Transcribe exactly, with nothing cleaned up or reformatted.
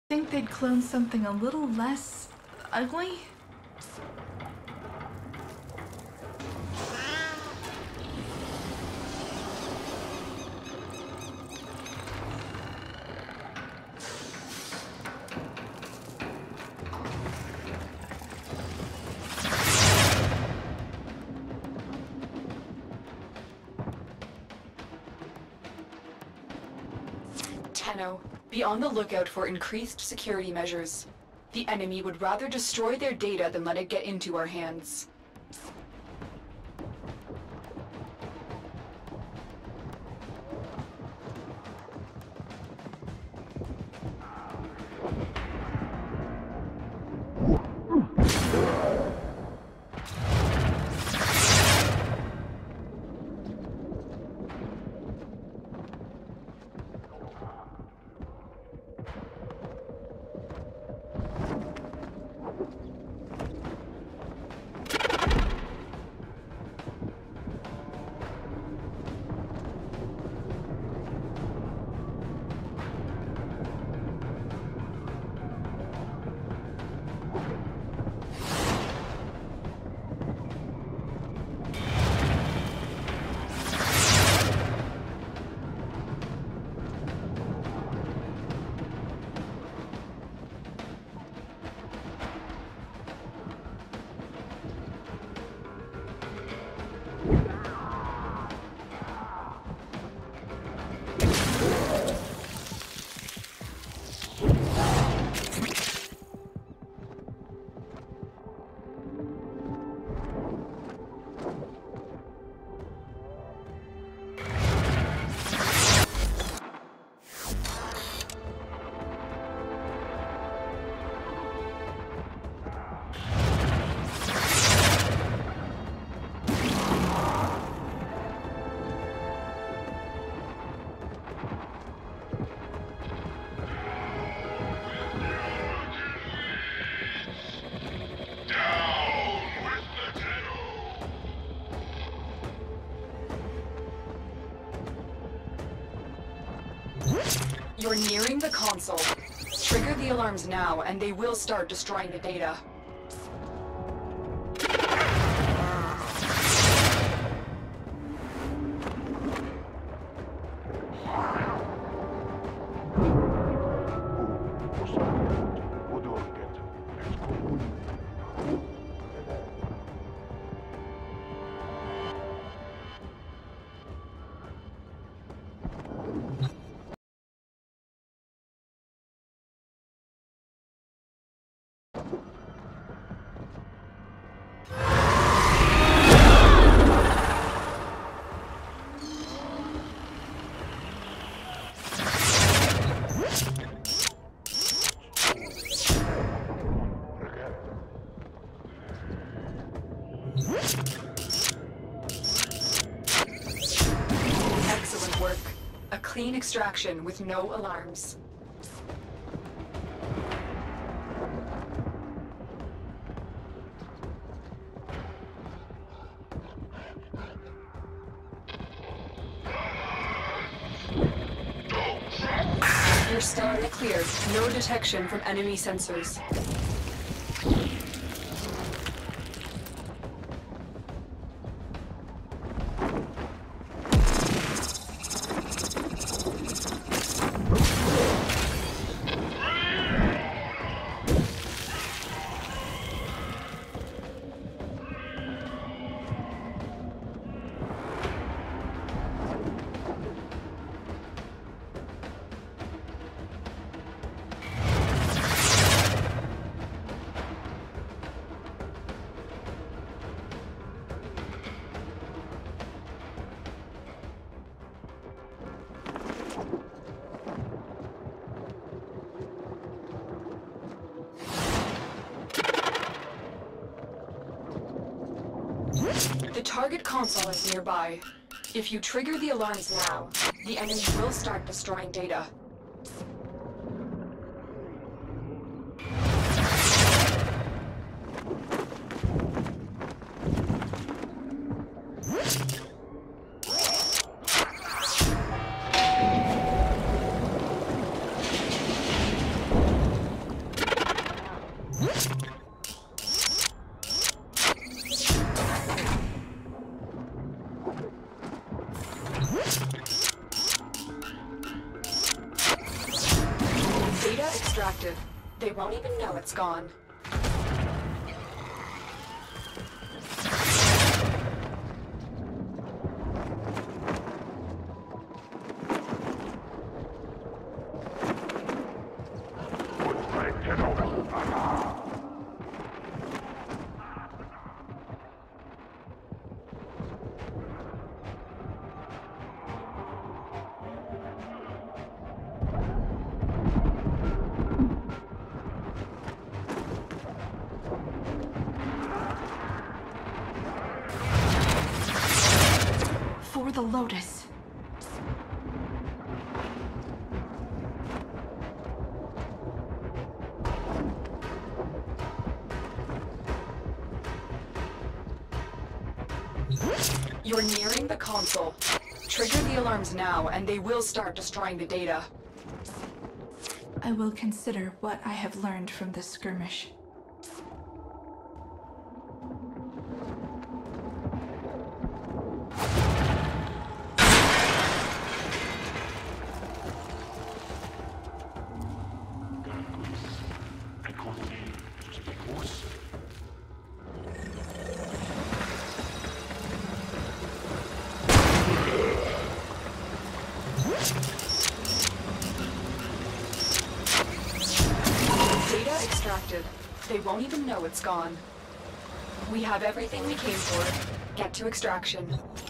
Think they'd clone something a little less ugly? Tenno, be on the lookout for increased security measures. The enemy would rather destroy their data than let it get into our hands. You're nearing the console. Trigger the alarms now, and they will start destroying the data. Excellent work. A clean extraction with no alarms. You're still in the clear. No detection from enemy sensors. The target console is nearby. If you trigger the alarms now, the enemy will start destroying data. Data extracted. They won't even know it's gone. For the Lotus. You're nearing the console. Trigger the alarms now, and they will start destroying the data. I will consider what I have learned from this skirmish. Data extracted. They won't even know it's gone. We have everything we came for. Get to extraction.